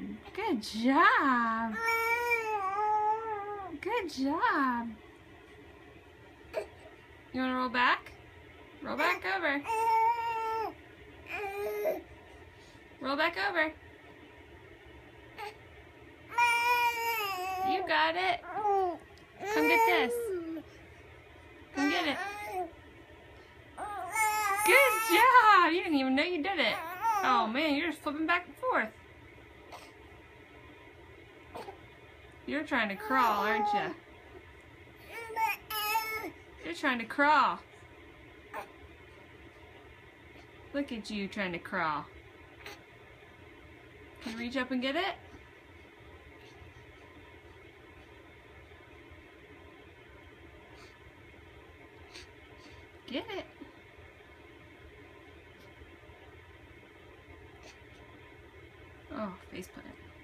Good job. Good job. You want to roll back? Roll back over. Roll back over. You got it. Come get this. Come get it. Good job. You didn't even know you did it. Oh man, you're just flipping back and forth. You're trying to crawl, aren't you? You're trying to crawl. Look at you trying to crawl. Can you reach up and get it? Get it. Oh, face plant.